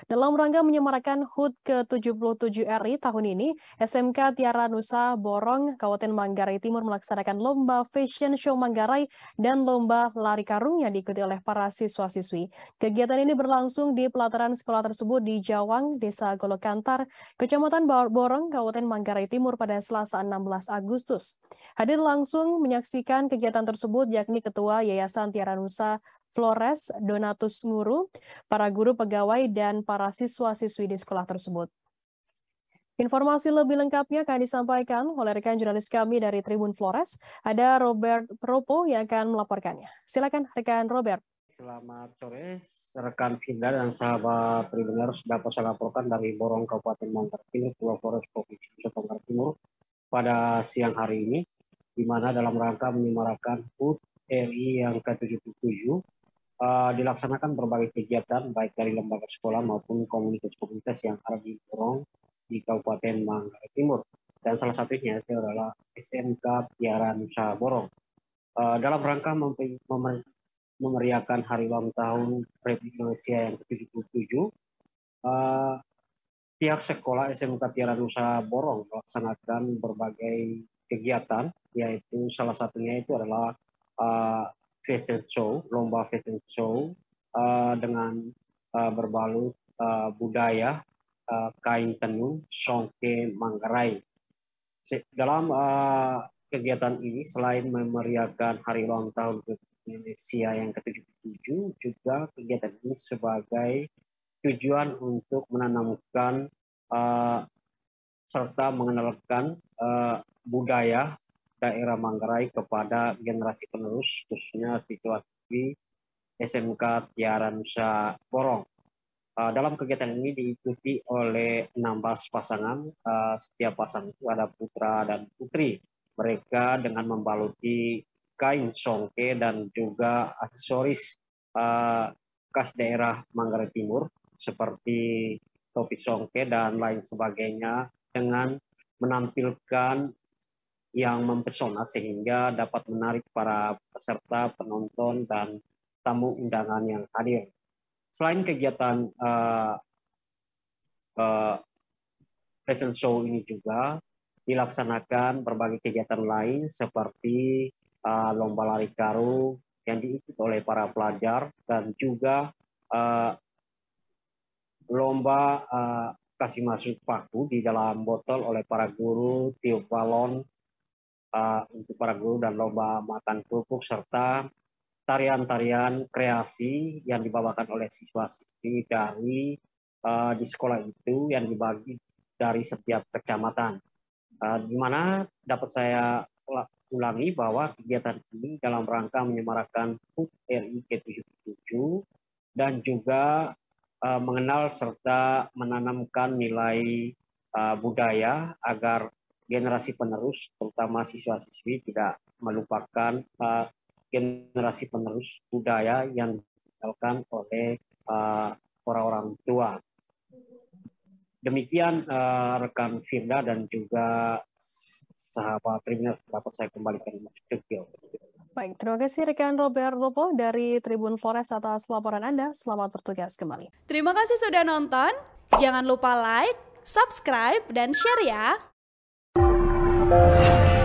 Dalam rangka menyemarakan HUT ke-77 RI tahun ini, SMK Tiara Nusa Borong, Kabupaten Manggarai Timur melaksanakan lomba fashion show Manggarai dan lomba lari karung yang diikuti oleh para siswa-siswi. Kegiatan ini berlangsung di pelataran sekolah tersebut di Jawang, Desa Golokantar, Kecamatan Borong, Kabupaten Manggarai Timur pada Selasa 16 Agustus. Hadir langsung menyaksikan kegiatan tersebut yakni Ketua Yayasan Tiara Nusa Flores Donatus Nguru, para guru pegawai, dan para siswa-siswi di sekolah tersebut. Informasi lebih lengkapnya akan disampaikan oleh rekan jurnalis kami dari Tribun Flores, ada Robert Propo yang akan melaporkannya. Silakan rekan Robert. Selamat sore, rekan Finda dan sahabat Tribuners, dapat saya laporkan dari Borong Kabupaten Manggarai Timur, Pulau Flores, Provinsi Nusa Tenggara Timur pada siang hari ini, di mana dalam rangka menyemarakan HUT RI yang ke-77 dilaksanakan berbagai kegiatan baik dari lembaga sekolah maupun komunitas-komunitas yang ada di Borong di Kabupaten Manggarai Timur, dan salah satunya itu adalah SMK Tiara Nusa Borong. Dalam rangka memeriahkan hari ulang tahun Republik Indonesia yang ke-77, pihak sekolah SMK Tiara Nusa Borong melaksanakan berbagai kegiatan, yaitu salah satunya itu adalah fashion show, lomba fashion show dengan berbalut budaya kain tenun Songke Manggarai. Dalam kegiatan ini selain memeriahkan hari ulang tahun Indonesia yang ke-77, juga kegiatan ini sebagai tujuan untuk menanamkan serta mengenalkan budaya daerah Manggarai kepada generasi penerus, khususnya siswa-siswi SMK Tiara Nusa Borong. Dalam kegiatan ini diikuti oleh 16 pasangan, setiap pasangan itu ada putra dan putri. Mereka dengan membaluti kain songke dan juga aksesoris khas daerah Manggarai Timur seperti topi songke dan lain sebagainya, dengan menampilkan yang mempesona sehingga dapat menarik para peserta, penonton, dan tamu undangan yang hadir. Selain kegiatan fashion show ini juga dilaksanakan berbagai kegiatan lain seperti lomba lari karung yang diikuti oleh para pelajar, dan juga lomba kasih masuk paku di dalam botol oleh para guru, tiup balon untuk para guru, dan lomba makan kerupuk, serta tarian-tarian kreasi yang dibawakan oleh siswa-siswi dari di sekolah itu yang dibagi dari setiap kecamatan. Di mana dapat saya ulangi bahwa kegiatan ini dalam rangka menyemarakan HUT RI ke-77 dan juga mengenal serta menanamkan nilai budaya agar generasi penerus, terutama siswa-siswi, tidak melupakan generasi penerus budaya yang dilakukan oleh orang-orang tua. Demikian rekan Firda dan juga sahabat Tribuners, dapat saya kembalikan ke studio. Baik, terima kasih rekan Robert Ropo dari Tribun Flores atas laporan Anda. Selamat bertugas kembali. Terima kasih sudah nonton. Jangan lupa like, subscribe, dan share ya.